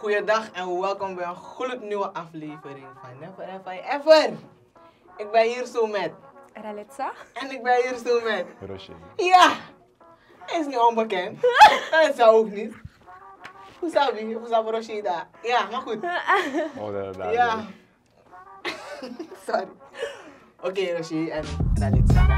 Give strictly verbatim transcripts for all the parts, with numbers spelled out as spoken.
Goeiedag en welkom bij een gloednieuwe aflevering van Never Have I Ever. Ik ben hier zo met Ralitza. En ik ben hier zo met Roche. Ja! Hij is niet onbekend. Dat zou ook niet. Hoe zou die? Hoe zou Roche daar? Ja, maar goed. Oh, dat, dat, Ja. Sorry. Oké, okay, Roche en Ralitza.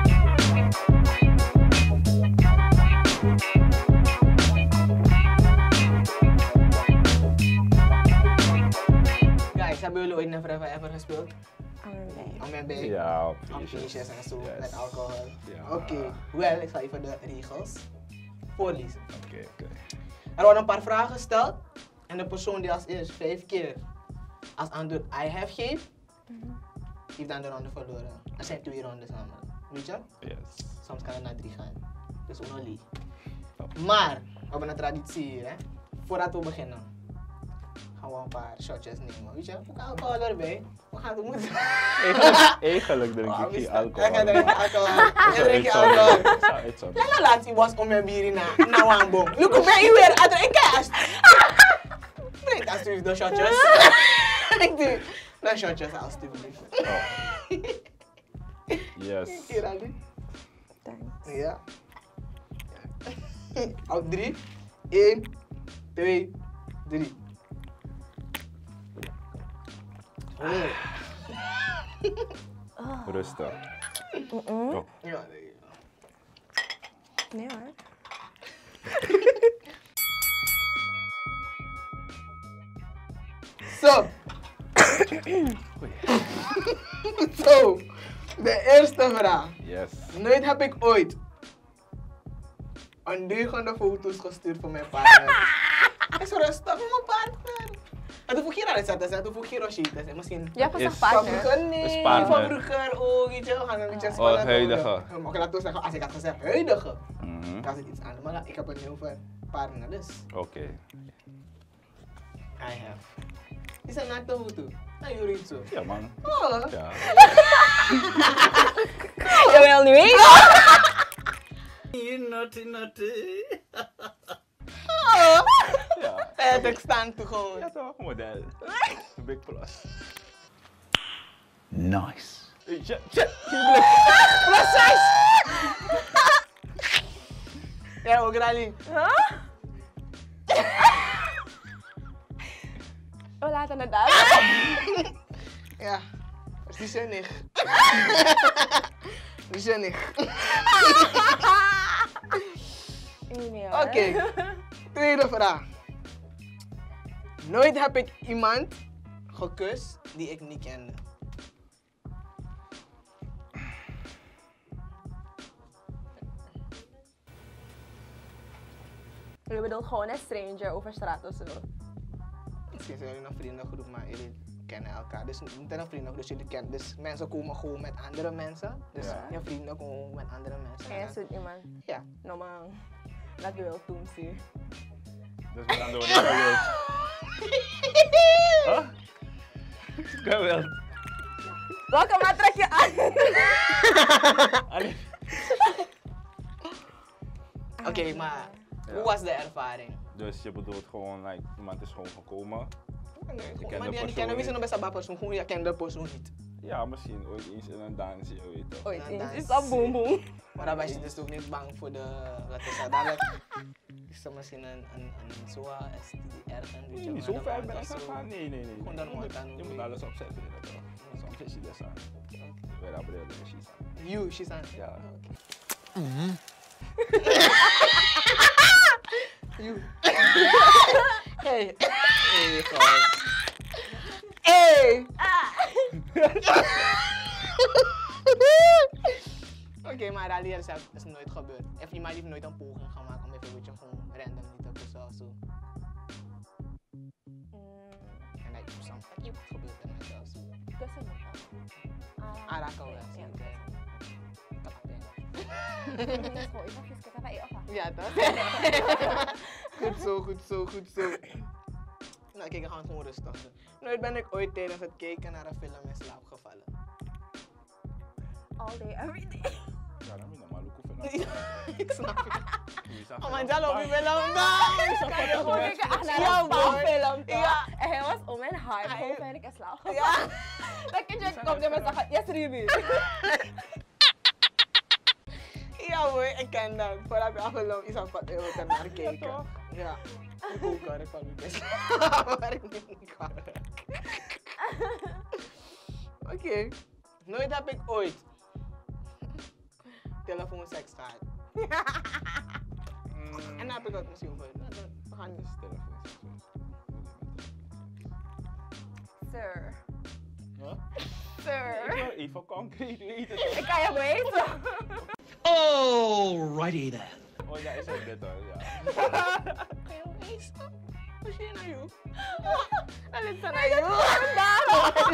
Guys, hebben jullie ooit Never Have I Ever gespeeld? Om en bij? Ja, op Op feestjes. feestjes en zo, Yes. met alcohol. Ja. Oké, okay. Wel, ik zal even de regels voorlezen. Oké, okay, oké. Okay. Er worden een paar vragen gesteld en de persoon die als eerst vijf keer als antwoord I have geeft, mm-hmm. heeft dan de ronde verloren. Er zijn twee rondes namelijk, weet je? Yes. Soms kan het naar drie gaan, dus onoli. Maar, we hebben een traditie hier, hè. Voordat we beginnen, gaan we een paar shotjes nemen, weet je? Ook alcohol erbij. We gaan het moeten. Eigenlijk drink ik geen alcohol. Ik ga drinken alcohol. Ik drink je alcohol. Laat laat die was om mijn bier na na wambong. Look op mij weer uit de kast. Drink alsjeblieft de shotjes. Ik doe de shotjes alsjeblieft. Yes. Hier Ali. Thanks. Ja. Op drie. één, twee, drie. Oh. Rustig. Mm-mm. Oh. Ja, nee. Nee hoor. Zo. Zo. De eerste vraag. Yes. Nooit heb ik ooit een deugende foto's gestuurd voor mijn partner. Is rustig voor mijn partner. En toen vroeg je naar het zetten, toen vroeg je Roshi. Misschien Ja, pas Is- een van partner. vroeger nee, Is partner. van vroeger ook, weet je, we gaan een beetje Oh, spannend huidige. worden. Oké, laten we zeggen, als ik had gezegd huidige, Mhm. dan is het iets anders. Maar ik heb een heel veel partner, dus Oké. Okay. I have. Is dat naakte foto? Nou, jullie niet zo. Ja, man. Oh. Ja. Je wil niet weten? You naughty naughty. Ja. Het ik stand toe gewoon. Ja, toch? Model. Big plus. Nice. Hey, shit, shit. Precies! Ja, ook Rally. Huh? We laten het daar. Ja, dat is zinnig. Zinnig. Oké. Oké, tweede vraag. Nooit heb ik iemand gekust die ik niet kende. Je bedoelt gewoon een stranger over straat of zo? Misschien zijn jullie een vriendengroep, maar jullie kennen elkaar. Dus niet een vriendengroep, dus jullie kennen. Dus mensen komen gewoon met andere mensen. Dus Ja. je vrienden komen met andere mensen. En je zoekt iemand. Ja. Normaal. Dat je wel doen zie. Dat is wat aan de orde gebeurd. Huh? Geweld. Welke maat trek je aan? Allee. Oké, okay, maar hoe was de ervaring? Dus je bedoelt gewoon, like, iemand is gewoon gekomen. Nee, Je gewoon, kent maar de die persoon kennen we niet. zijn best een persoon, gewoon je kent de persoon niet. Ja, misschien ooit eens in een dansje, je weet toch. Ooit Ja, eens dat is is- dat boom boom. Maar dan was je dus ook niet bang voor de, wat is dat, dadelijk is er misschien een, een, een S O A, S T D ergens, weet je Nee, niet maar zo dan ver wordt ben dat ik zo- gegaan. Nee, nee, nee. Gewoon nee. dan Je moet moet- dan Je ook moet weer. alles opzetten, weet je toch. Soms is je dus aan. Weer dat bril, dus je is aan. You, she's aan. Ja. You. Hey. Hey, God. Hey. Oké, okay, maar dat leren zelf is nooit gebeurd. Of iemand heeft nooit een poging gemaakt om even een beetje gewoon random niet te kussen of zo. En dat is soms dat iets gebeurt en dat zelfs zo. Kussen niet. Aanraken wel. Ja. Oké. Dat is gewoon even fisken, dat je afhaalt. Ja, toch? Goed zo, goed zo, goed zo. Nou, kijk, we gaan het gewoon rustig doen. Nooit ben ik ooit tijdens het kijken naar een film in slaap gevallen. All day, every day. Ja, dan moet je normaal ook oefenen. Ik snap het. Wie is dat? Oh, maar Jalo, wie wil hem Kan je gewoon kijken, ach, naar een Ja, boy. film, toch? Ja, hype. Hoe ben ik slag? Ja. Dan kun je komen met zeggen, yes, Ribi. Ja hoor, ik ken dat. Voordat je afgelopen is aan wat euro te naar kijken. Ja. Ik ook hoor, ik van mijn best. Maar ik ben niet kwaad. Oké. Nooit heb ik ooit telefoonseks gehad. Mm. En dan heb ik ook misschien voor. We gaan Dus niet. telefoonseks. Sir. Wat? Sir. Ik wil even concreet weten. Ik kan je weten. Alrighty then. Oh ja, is het dit hoor, ja. Kan je ook eens? Wat zie je naar jou? Dat is zo naar jou.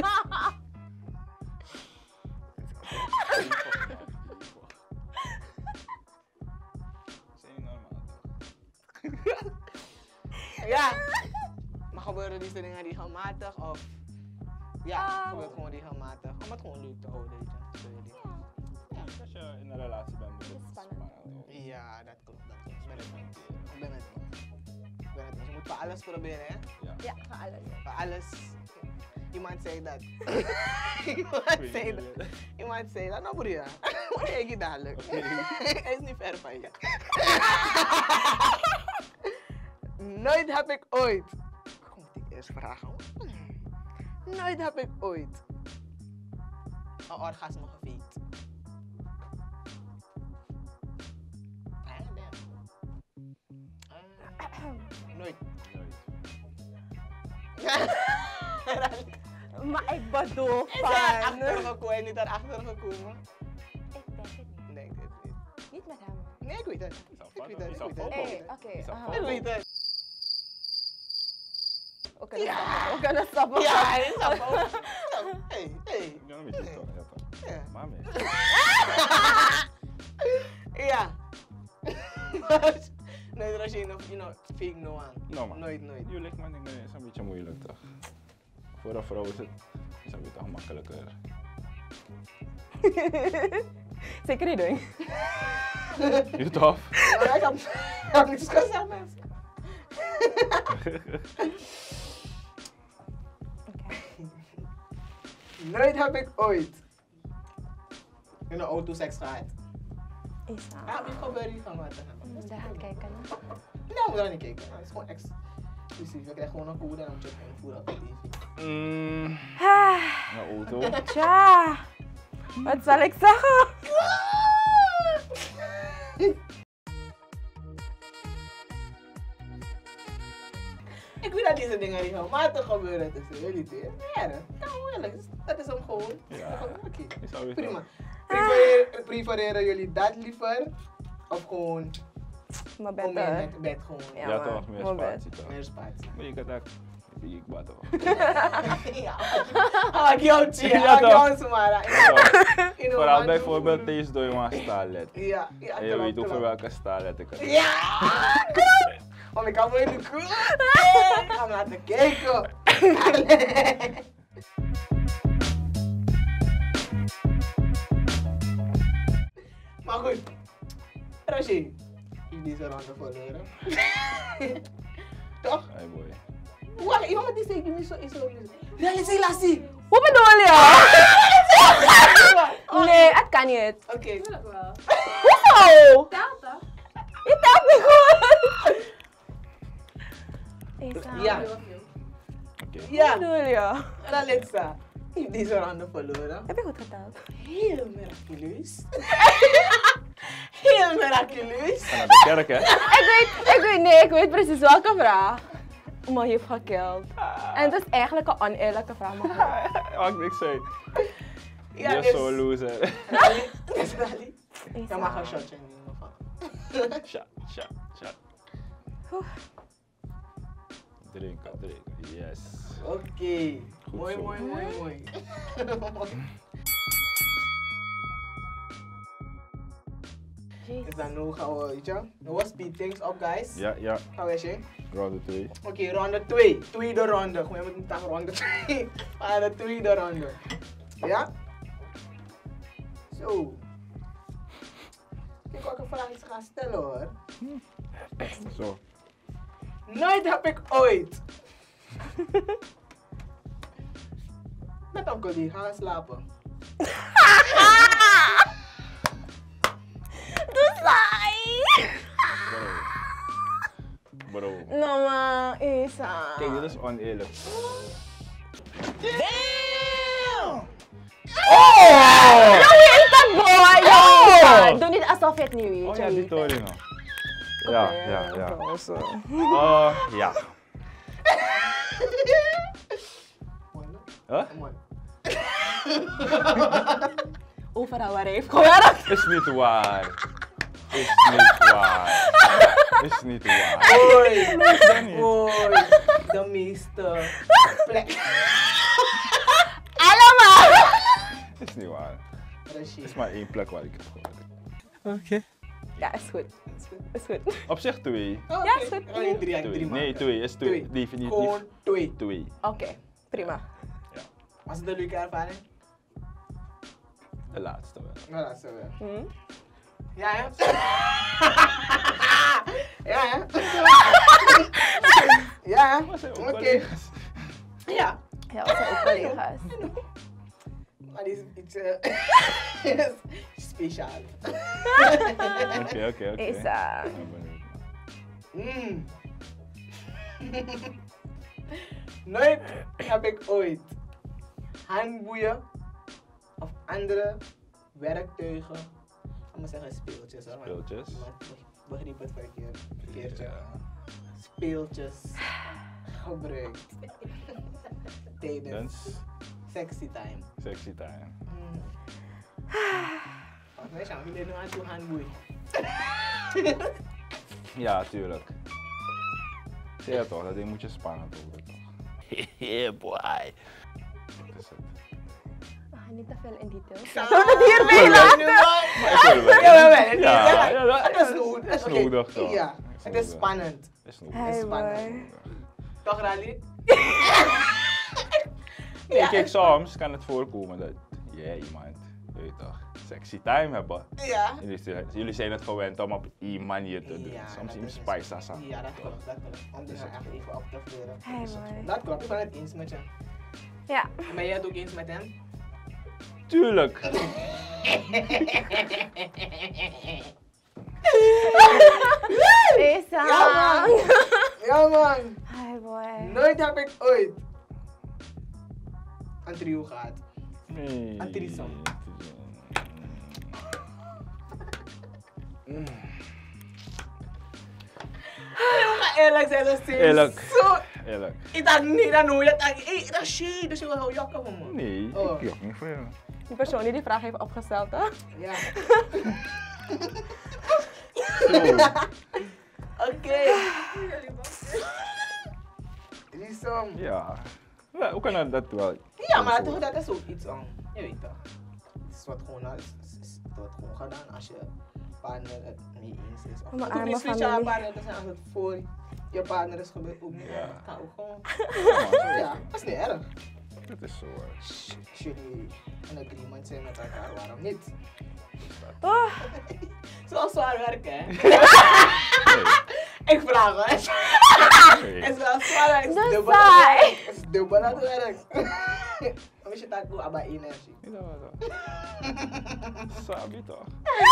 Zijn niet normaal toch? Ja. Maar gebeuren die dingen regelmatig of? Ja, Ah. gebeurt gewoon regelmatig. Om het gewoon leuk te houden, weet je. Voor jullie. Ja, als je in een relatie bent, moet Dat het is spannend. spannend hoor. Ja, dat klopt. Dat klopt. Ik ben het eens. Ik ben het eens. Ik ben het eens. Je moet voor alles proberen, hè? Ja. Ja, ga alles. Voor alles. Iemand zei dat. Iemand zei dat. Iemand zei dat. Nou, broer. Wat kijk je dadelijk? Oké. Hij is niet ver van je. Nooit heb ik ooit. Kom ik eerst vragen. Nooit heb ik ooit een orgasme gefeest. Ah, damn. Ah, nooit. Maar ik bedoel Is hij van... erachter gekomen? Niet erachter gekomen? Ik denk het niet. Nee, ik weet het niet. Niet met hem. Nee, ik weet het. Is dat Ik fout? weet het. Is Ik dat weet fout? het. Hey, oké. Is dat aha. fout? Ik weet het. We kunnen Ja. stoppen. We kunnen stoppen. Ja, hij is al boven. Hey, hey. Ik ben een beetje toch, ja toch. Ja. Mami. Ja. Nooit als je nog, you know, fake no aan. No man. Nooit, nooit. Je ligt man, ik ben is een beetje moeilijk toch. Voor een vrouw is het, is het weer toch makkelijker. Zeker niet doen. Je toch? Maar ik heb, ik heb niets gezegd, mensen. Nooit heb ik ooit in een auto seks gehad. Is Ja, heb je gebeurd hier van wat? Dus daar gaan kijken. hè? Nou, moet daar niet kijken. Het is gewoon exclusief. Je krijgt gewoon een code en dan moet je het invoeren op de tv. Mm, Ah, een auto. tja. Wat zal ik zeggen? Ik weet dat deze dingen regelmatig gebeuren tussen jullie twee. Ja, dat kan moeilijk. Dat is hem gewoon. Ja. Oké, Is dat weer prima. toch? Prefereren, prefereren jullie dat liever? Of gewoon Mijn om bed. in hè. het bed gewoon? Ja, Ja man. toch, meer Mijn bed. spatie toch. Meer spatie. Maar je kan dat, ik bad toch. Ja. Oh, ik jou zie. Ja, Ik toch. jou Sumara. You know, Vooral man, bijvoorbeeld deze door je staallet. Ja, ja. En je klopt, weet over klopt. welke staallet ik het heb. Ja! Klopt! Want ik kan me in de koel. Ik ga hem laten kijken. Maar goed. Rashi. Jullie zijn aan de verloren. Toch? Hey boy. Wacht, iemand die zegt, je zo is zo. Realiseer lassie. Hoe bedoel je? Nee, het kan niet. Oké. Hoezo? Telt toch? Je telt me goed. Isa, Ja. Oké. Ja. Wat bedoel je? Ralitza. Jullie zijn aan de verloren. Heb je goed geteld? Heel miraculeus. Heel miraculeus. Ga naar de kerk hè. Ik weet, ik weet, nee, ik weet precies welke vraag me heeft gekild. En het is eigenlijk een oneerlijke vraag, maar goed. Wat ik niks zei. Ja, Je dus- zo loser. Rally. Dus Rally. Isa. Je mag een shotje nemen van. Shot, shot, shot. Oeh. Drinken, drinken. Yes. Oké. Goed Mooi, zo. mooi, mooi, mooi. Jeez. Dus dan nu gaan we, weet je. Nu we speed things up, guys. Ja, ja. Gaan we zien. Ronde twee. Oké, ronde twee. Tweede ronde. Gewoon met een tag ronde twee. Maar de tweede ronde. Ja? Zo. Ik wil ook een vraag iets gaan stellen hoor. Zo. Nooit heb ik ooit Met onkel die, gaan we slapen. Doe saai! Bro. Bro. No man, Isa. Kijk, dit is oneerlijk. Damn! Oh! Joey is dat boy! Joey! Doe niet alsof je het niet weet. Oh ja, die toren nog. Ja, ja, ja. Zo. Oh, ja. Huh? Mooi. Overal waar hij heeft gewerkt. Is niet waar. Is niet waar. Is niet waar. Hoi! Dat niet. Hoi! De meeste plek. Allemaal! Is niet waar. Er Rashid. is maar één plek waar ik heb gewerkt. Oké. Ja, is goed. Is goed. Op zich twee. Oh, Ja, is goed. Oh, nee, drie, Twee. drie Nee, maken. twee. Is twee. Definitief. Gewoon twee. Twee. Oké, prima. Ja. Was het een leuke ervaring? De laatste wel. Nou, dat is zo wel. Hm? Ja, ja. Ja, ja. Ja, ja. Maar zijn ook Oké. collega's. Ja. Ja, we zijn ook collega's. Maar die is iets uh, speciaal. Oké, oké, oké. Isa. Ik ben benieuwd. Mm. Nooit heb ik ooit handboeien of andere werktuigen, ik moet zeggen speeltjes hoor. want Speeltjes. iemand be- begreep het verkeerd, verkeerdje. Ja. Speeltjes gebruikt tijdens Dans. sexy time. Sexy time. Mm. Wat wij zijn we nu aan toe handboeien. Ja, tuurlijk. Zie je toch, dat ding moet je spannend houden toch? Yeah boy. Dat is het. We gaan niet te veel in detail. Zullen Zullen we het hierbij laten? Maar ik wil wel. Ja, wel, wel. Ja, ja, dat Het is goed. Het is oké. nodig toch? Ja, Is het is nodig. spannend. Is nodig. Het is Hey spannend. boy. Toch, Rally? Nee, kijk, soms kan het voorkomen dat jij iemand, weet je toch, sexy time hebben. Ja. Jullie, jullie zijn het gewend om op die manier te doen. Ja, Soms dat in is- spice aan. Ja, dat klopt, dat klopt. Om dingen echt even op te vleuren. Hey boy. Dat klopt, ik ben het eens met je. Ja. Ben jij het ook eens met hem? Tuurlijk! Isa. Ja, man! Ja, man! Hi boy. Nooit heb ik ooit een trio gehad. Nee. Een threesome. Ik ga eerlijk zijn, dat is Eerlijk. zo... Eerlijk. Ik dacht niet, dat nooit. Ik dacht, hé, dat is shit, dus je wil heel jakken van me. Nee, Oh. ik jok niet voor jou. Die persoon die die vraag heeft opgesteld, hè? Ja. Zo. Oké. Threesome. Ja. Ja, hoe kan dat, dat wel? Ja, maar toch, dat is ook iets om, je weet toch. Het is wat gewoon, al- is- is- is- het wordt gewoon gedaan als je partner het mee eens is. Of Mijn het hoeft arme niet speciaal familie. partner te zijn als het voor je partner is gebeurd. Ook niet. Ja. Het kan ook gewoon. Ja, man, zo is Ja, het. dat is niet erg. Dat is zo. hoor. Als jullie een agreement zijn met elkaar, waarom niet? Oh, Zoals zwaar werken, hè? Nee, Ik vraag hoor. nee. Het is wel zwaar werk. Het Dat is is dubbel aan saai. het werk. Het is dubbel aan het werk. Dan moet je dat doen, maar energie. Niet dat wel. Sabi toch?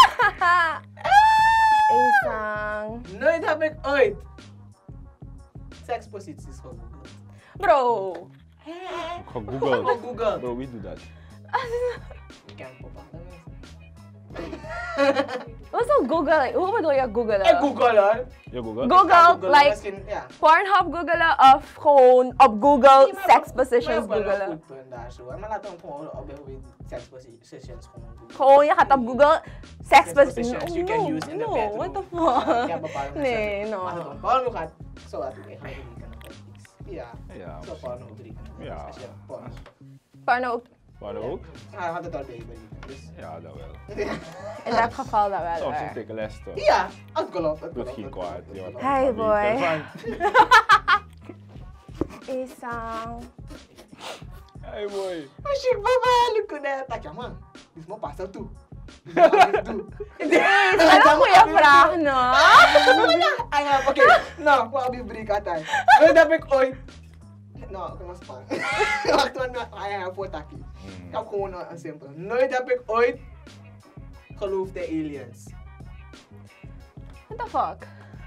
Isa. Nooit heb ik ooit seksposities gegoogeld. Bro. Gegoogeld. Gegoogeld. Bro, wie doet dat? Ik ken bepaalde mensen. Wat is dat Google? Hoe bedoel je googelen? Ik google hoor. Je googelt? Google, Googlen, like misschien, ja. Pornhub googelen of gewoon op Google Nee, maar- sex positions maar wel een googelen? goed punt daar zo. hoor. Maar laten we het gewoon op de sex positions gewoon googlen. Gewoon, je gaat op Google sex Sex positions. positions you can use in the no, bedroom. what the Ja, ik heb fuck? bepaalde Nee, mensen. no. Als het om porno gaat, zou dat ook eigenlijk niet kunnen. Ja, Ja, zou porno ook drie kunnen. Ja. Als je porno. Porno, waar ook? Hij had het al bij je dus. Ja, dat wel. in dat geval dat wel. Soms hoor. een dikke les toch? Ja, het klopt. Het Doet klopt, geen het kwaad. klopt, joh. het klopt. Hey, Maar boy. weet ervan. Isa. Hey boy. Mas chique, babá, look at that. Tak, ja man. Dit is mijn pas toe. Dit is mijn toe. Is dat een goede vraag, no? Ah, ja, oké. Nou, wat heb je break altijd? Nooit heb ik ooit nou, ik was spannend. Wacht, want ga je haar voor takkie. Ik heb gewoon een simpel. Nooit heb ik ooit geloofd in aliens. What the fuck?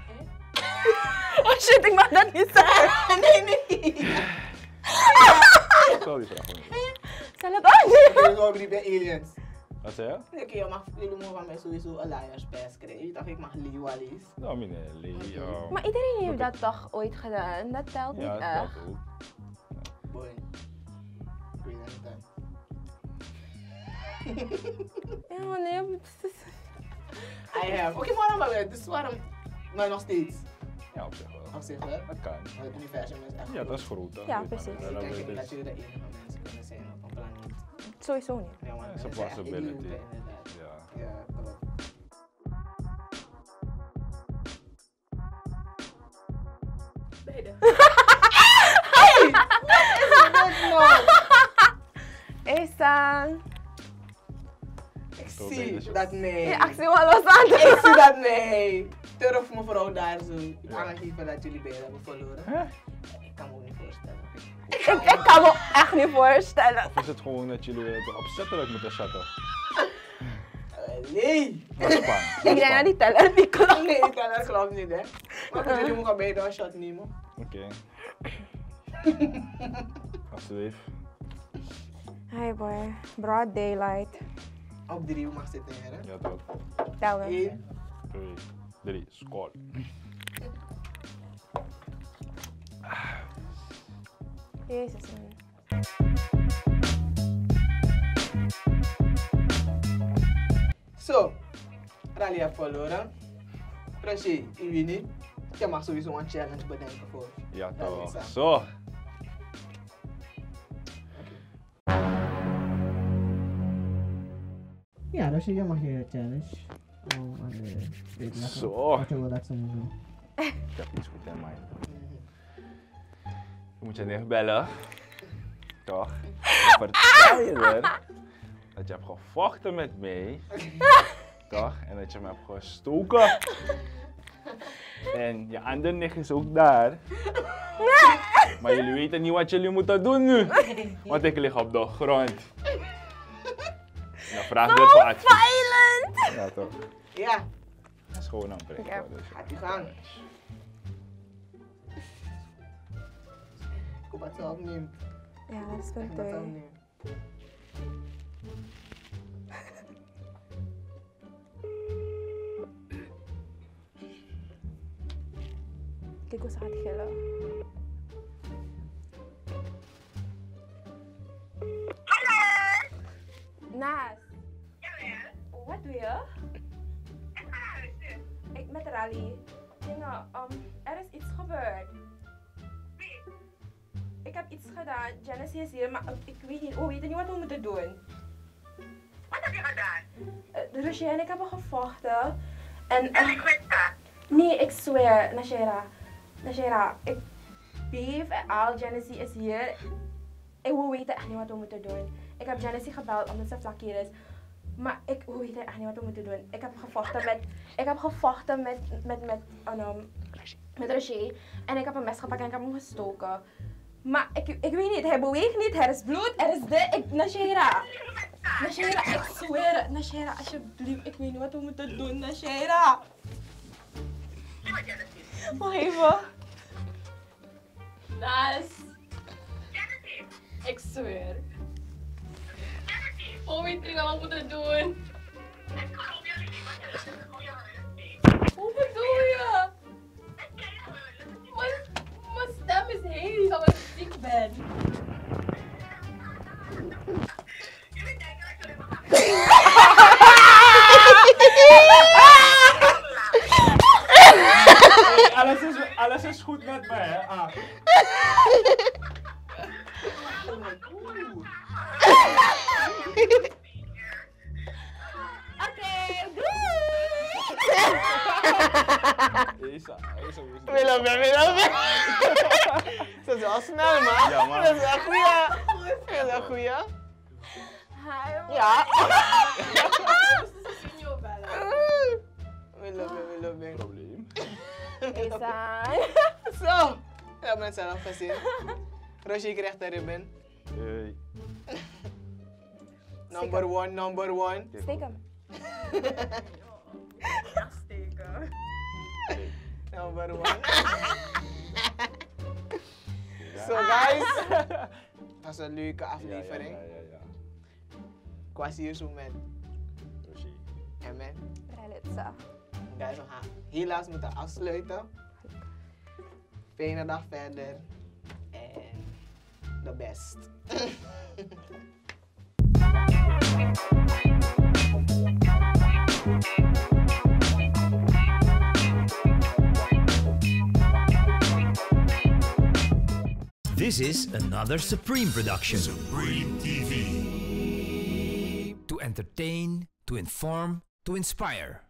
Oh shit, ik mag dat niet zeggen. Nee, nee. Stel die vraag gewoon niet. Stel het aan. Ik geloof niet bij aliens. Wat zei je? Oké, je mag, jullie mogen van mij sowieso een liarspers krijgen. Je dacht ik mag Leo Alice. Nou, meneer Leo. Maar iedereen heeft dat toch ooit gedaan? Dat telt niet Ja, dat echt. telt ook. Boy. Ik weet het niet. Ja, maar nee. I have. Oké, maar dan maar weer. Dus waarom? Maar nog steeds. Ja, op zich wel. Op zich wel. Dat kan. Maar het universum is echt Ja, dat is groot. Dat Ja, weet men. precies. Ja, Ik dat denk weet niet ik. dat jullie de enige mensen kunnen zijn op een planeet. Sowieso niet. Ja, want Dat is een mensen zijn echt possibility. idioten, inderdaad. Ja. Ja, klopt. Beide. Hey! Wat is dit nou? Hey San. Ik Zo zie beide dat nee. Je actie wel los aan Ik zie dat nee. Turf mevrouw daar zo. Ik Ja. aangeven dat jullie beiden hebben verloren. Hè? Ik kan me ook niet voorstellen. Ik, ik kan me echt niet voorstellen. Of is het gewoon dat jullie het opzettelijk moeten zetten? Uh, nee. Dat is spannend. Dat Ik is denk dat die spannend. teller niet klopt. Nee, ik kan dat geloof niet hè. Maar goed, jullie moeten beide een shot nemen. Oké. Alsjeblieft. Hey boy, broad daylight. Op drie mag zitten hè. Ja, toch. Tel hem. Eén. Twee, drie, score. Jezus man. Zo. Rally heeft verloren. Precies, je weet niet. Je mag sowieso een challenge bedenken voor. Ja, Dat toch. is dat. Zo. Ja, dus je mag je challenge. Oh, weet Zo. wat je wil dat ze moet doen. Ik heb iets goed in mind. Je moet je niet bellen. Toch? Vertel je er dat je hebt gevochten met mij. Toch? En dat je me hebt gestoken. En je andere nicht is ook daar. Maar jullie weten niet wat jullie moeten doen nu. Want ik lig op de grond. Ja, vraag dit voor advies. Violent! Ja, toch? Ja, Dat is gewoon een break. Ja. Dus, gaat die gang. Ik hoop dat ze opneemt. Ja, dat is Ik punt hoop dat ze twee. opneemt. Kijk hoe ze gaat gillen. Naas. Wat doe je? Ik met Rally. Dingen, um, er is iets gebeurd. Ik heb iets gedaan. Janice is hier, maar ik weet niet, we weten niet wat we moeten doen. Wat heb je gedaan? Uh, Rochelle en ik hebben gevochten. En, En uh, ik weet dat. nee, ik zweer, Nashera. Nashera, ik beef en al. Janice is hier. En we weten echt niet wat we moeten doen. Ik heb Janice gebeld omdat ze vlak hier is. Maar ik, we weten echt niet wat we moeten doen. Ik heb gevochten met, ik heb gevochten met, met, met, um, met Rocher. En ik heb een mes gepakt en ik heb hem gestoken. Maar ik, ik weet niet, hij beweegt niet, er is bloed, er is dit. Ik, Nashera. Nashera, ik zweer het. Nashera, alsjeblieft, ik weet niet wat we moeten doen, Nashera. Wacht even. Naas. Ik zweer. Oh, weet niet wat we moeten doen. Hoe bedoel je? Mijn, mijn stem is heel omdat ik ziek ben. Hey, alles, is, alles is goed met mij, hè? Ah. Oké, doei! Isa, Isa, Isa. Willem, Willem. Dat is wel snel, man. Ja, man. Dat is wel goeie. Dat is wel goeie. Hi, Ja. Sinjo bellen. Willem, Willem. Probleem. Isa. Zo. We hebben het zelf gezien. Roshi krijgt een ribbon. Hey. Number one, number one. Steek hem. Ja, steken. Number one. So guys, dat was een leuke Ja, ja, aflevering. ja, ja, ja. Ik was hier zo met Roshi. Emmen. Relitza. Guys, we gaan helaas moeten afsluiten. Fijne dag verder. En the best. This is another Supreme production. Supreme T V. To entertain, to inform, to inspire.